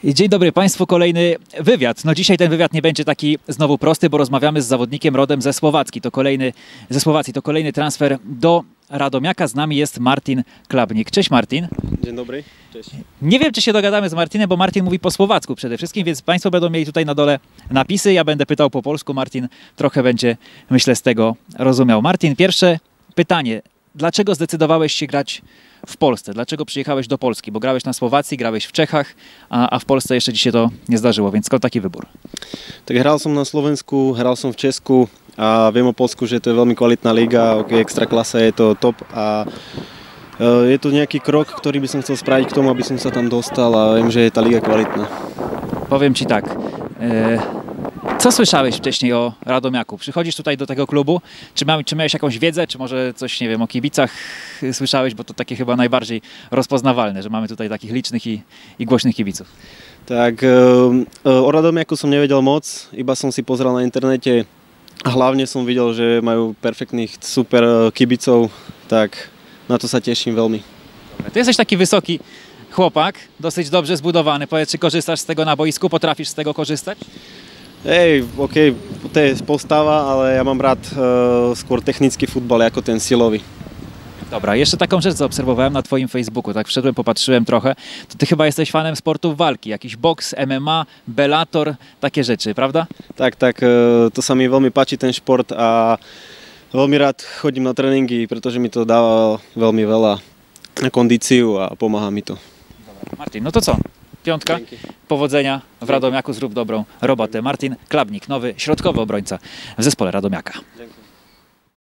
Dzień dobry Państwu, kolejny wywiad. No dzisiaj ten wywiad nie będzie taki znowu prosty, bo rozmawiamy z zawodnikiem rodem ze Słowacji. To kolejny transfer do Radomiaka. Z nami jest Martin Klabnik. Cześć Martin. Dzień dobry. Cześć. Nie wiem, czy się dogadamy z Martinem, bo Martin mówi po słowacku przede wszystkim, więc Państwo będą mieli tutaj na dole napisy. Ja będę pytał po polsku. Martin trochę będzie, myślę, z tego rozumiał. Martin, pierwsze pytanie. Dlaczego zdecydowałeś się grać w Polsce? Dlaczego przyjechałeś do Polski? Bo grałeś na Słowacji, grałeś w Czechach, a v Polsce jeszcze Ci się to nie zdarzyło, więc skąd taki wybór? Tak hral som na Slovensku, hral som v Česku a viem o Polsku, že to je veľmi kvalitná liga, extraklasa, je to top a je to nejaký krok, ktorý by som chcel spraviť k tomu, aby som sa tam dostal a viem, že je tá liga kvalitná. Powiem Ci tak. Co słyszałeś wcześniej o Radomiaku? Przychodzisz tutaj do tego klubu, czy miałeś jakąś wiedzę, czy może coś, nie wiem, o kibicach słyszałeś, bo to takie chyba najbardziej rozpoznawalne, że mamy tutaj takich licznych i głośnych kibiców. Tak, o Radomiaku som nevedel moc, iba som si pozrel na internete a hlavne som videl, že majú perfektných super kibicov, tak na to sa teším veľmi. Ty jesteś taki wysoki chłopak, dosyć dobrze zbudowany. Powiedz, czy korzystasz z tego na boisku? Potrafisz z tego korzystać? Hej, to je postava, ale ja mám rád skôr technický futbal ako ten silový. Dobra, jeszcze taką rzecz zaobserwowałem na Twoim Facebooku, tak wszedłem, popatrzyłem trochę, to Ty chyba jesteś fanem sportów walki, jakiś boks, MMA, Bellator, takie rzeczy, prawda? Tak, to sa mi veľmi páči ten šport a veľmi rád chodím na tréningy, pretože mi to dáva veľmi veľa na kondíciu a pomáha mi to. Dobra, Martin, no to co? Piątka, Dzięki. powodzenia w Radomiaku, zrób dobrą robotę. Martin Klabnik, nowy środkowy obrońca w zespole Radomiaka. Dziękuję.